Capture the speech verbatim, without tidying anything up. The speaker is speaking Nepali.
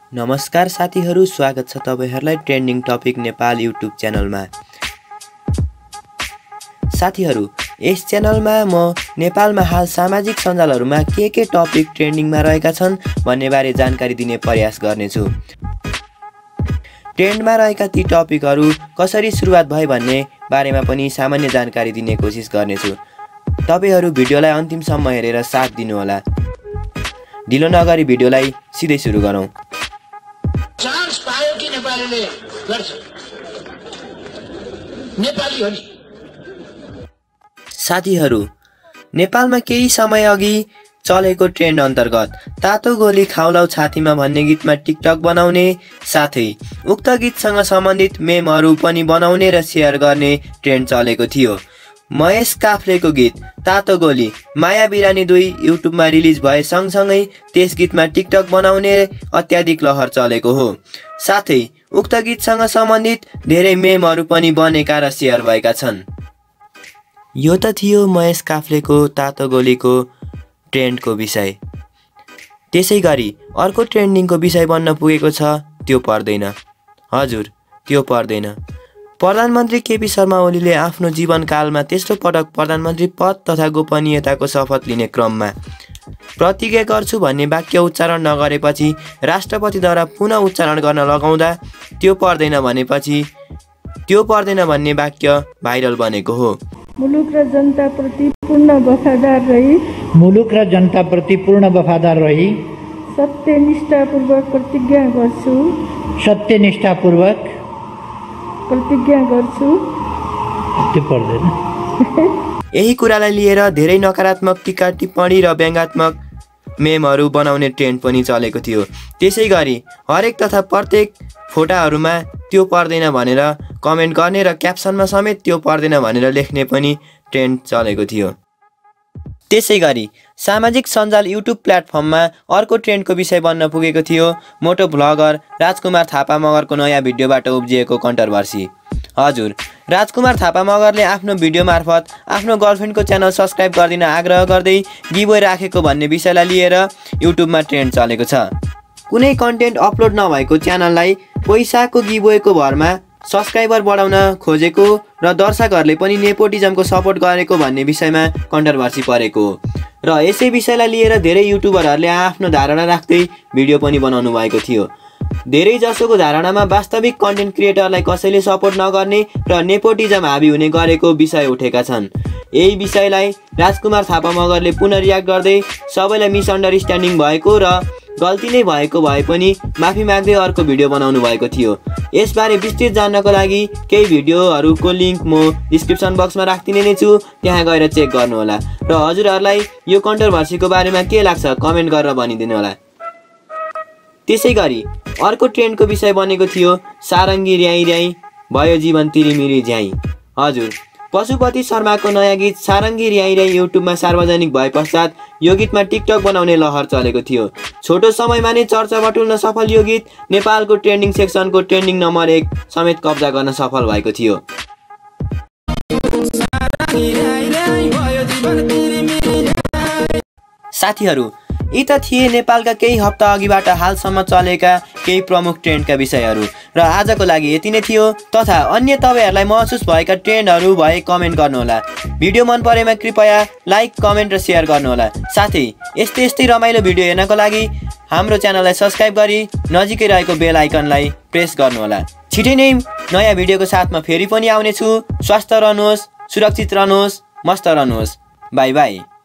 नमस्कार साथीहरू, स्वागत छ तपाईहरुलाई ट्रेन्डिङ टपिक नेपाल युट्युब च्यानलमा। साथीहरू, यस च्यानलमा म नेपालमा हाल सामाजिक सञ्जालहरुमा के के टपिक ट्रेन्डिङमा रहेका छन् भन्ने बारे जानकारी दिने प्रयास गर्नेछु। ट्रेन्डमा रहेका ती टपिकहरु कसरी सुरुवात भए भन्ने बारेमा पनि सामान्य जानकारी दिने कोसिस गर्नेछु। तपाईहरु भिडियोलाई अन्तिमसम्म हेरेर साथ दिनुहोला। ढिलो नगरी भिडियोलाई सिधै सुरु गरौँ। चान्स पायो कि नेपालीले गर्छ, नेपाली हो नि। साथीहरू, नेपालमा केही समय अघि चलेको ट्रेन्ड अन्तर्गत तातो गोली खाउलाउ छातीमा भन्ने गीतमा टिकटक बनाउने साथै उक्त गीतसँग सम्बन्धित मेमहरू पनि बनाउने र सेयर गर्ने ट्रेन्ड चलेको थियो। महेश काफ्लेको गीत तातो गोली माया बिरानी दुई युट्युबमा रिलिज भए सँगसँगै त्यस गीतमा टिकटक बनाउने अत्याधिक लहर चलेको हो। साथै उक्त गीतसँग सम्बन्धित धेरै मेमहरू पनि बनेका र सेयर भएका छन्। यो त थियो महेश काफ्लेको तातो गोलीको ट्रेन्डको विषय। त्यसै गरी अर्को ट्रेन्डिङको विषय बन्न पुगेको छ, त्यो पर्दैन। हजुर, त्यो पर्दैन। प्रधानमन्त्री केपी शर्मा ओलीले आफ्नो जीवनकालमा तेस्रो पटक प्रधानमन्त्री पद तथा गोपनीयताको शपथ लिने क्रममा प्रतिज्ञा गर्छु भन्ने वाक्य उच्चारण नगरेपछि राष्ट्रपतिद्वारा पुनः उच्चारण गर्न लगाउँदा त्यो पर्दैन भनेपछि त्यो पर्दैन भन्ने वाक्य भाइरल बनेको हो। मुलुक र जनताप्रति पूर्ण वफादार रही मुलुक र जनताप्रति पूर्ण वफादार रही सत्यनिष्ठापूर्वक प्रतिज्ञा गर्छु सत्यनिष्ठापूर्वक प्रतिज्ञा गर्छु। त्यो पर्दैन। यही कुरालाई लिएर धेरै नकारात्मक टीका टिप्पणी र व्यङ्ग्यात्मक मेमहरू बनाउने ट्रेन्ड पनि चलेको थियो। त्यसै गरी हरेक तथा प्रत्येक फोटाहरूमा त्यो पर्दैन भनेर कमेन्ट गर्ने र क्याप्सनमा समेत त्यो पर्दैन भनेर लेख्ने पनि ट्रेन्ड चलेको थियो। त्यसै गरी सामाजिक सञ्जाल युट्युब प्लेटफर्ममा अर्को ट्रेन्डको विषय बन्न पुगेको थियो मोटो भ्लगर राजकुमार थापा मगरको नयाँ भिडियोबाट उब्जिएको कन्ट्रोभर्सी। हजुर, राजकुमार थापा मगरले आफ्नो भिडियो मार्फत आफ्नो गर्लफ्रेन्डको च्यानल सब्स्क्राइब गरिदिन आग्रह गर्दै गिभवे राखेको भन्ने विषयलाई लिएर युट्युबमा ट्रेन्ड चलेको छ। कुनै कन्टेन्ट अपलोड नभएको च्यानललाई पैसाको गिभवेको भरमा सब्स्क्राइबर बढाउन खोजेको र दर्शकहरूले पनि नेपोटिजमको सपोर्ट गरेको भन्ने विषयमा कन्ट्रोभर्सी परेको र यसै विषयलाई लिएर धेरै युट्युबरहरूले आफ्नो धारणा राख्दै भिडियो पनि बनाउनु भएको थियो। धेरै जसोको धारणामा वास्तविक कन्टेन्ट क्रिएटरलाई कसैले सपोर्ट नगर्ने र नेपोटिजम हाबी हुने गरेको विषय उठेका छन्। यही विषयलाई राजकुमार थापा मगरले पुनः रियाक्ट गर्दै सबैलाई मिसअन्डरस्ट्यान्डिङ भएको र गल्ती नै भएको भए पनि माफी माग्दै अर्को भिडियो बनाउनु भएको थियो। यसबारे विस्तृत जान्नको लागि केही भिडियोहरूको लिङ्क म डिस्क्रिप्सन बक्समा राखिदिने नै छु, त्यहाँ गएर चेक गर्नुहोला र हजुरहरूलाई यो कन्ट्रोभर्सीको बारेमा के लाग्छ कमेन्ट गरेर भनिदिनु होला। त्यसै गरी अर्को ट्रेन्डको विषय बनेको थियो सारङ्गी र्याई र्याई भयो जीवन तिरिमिरी झ्याई। हजुर, पशुपति शर्माको नयाँ गीत सारङ्गी र्याई र्याई युट्युबमा सार्वजनिक भए पश्चात यो गीतमा टिकटक बनाउने लहर चलेको थियो। छोटो समयमा नै चर्चा बटुल्न सफल यो गीत नेपालको ट्रेन्डिङ सेक्सनको ट्रेन्डिङ नम्बर एक समेत कब्जा गर्न सफल भएको थियो। साथीहरू, यी त थिए नेपालका केही हप्ता अघिबाट हालसम्म चलेका केही प्रमुख ट्रेन्डका विषयहरू र आजको लागि यति नै थियो। तथा अन्य तपाईहरुलाई महसुस भएका ट्रेन्डहरू भए कमेन्ट गर्नुहोला। भिडियो मन परेमा कृपया लाइक, कमेन्ट र सेयर गर्नुहोला। साथै यस्तै यस्तै रमाइलो भिडियो हेर्नको लागि हाम्रो च्यानललाई सब्स्क्राइब गरी नजिकै रहेको बेल आइकनलाई प्रेस गर्नुहोला। छिटै नै नयाँ भिडियोको साथमा फेरि पनि आउनेछु। स्वस्थ रहनुहोस्, सुरक्षित रहनुहोस्, मस्त रहनुहोस्। Bye by.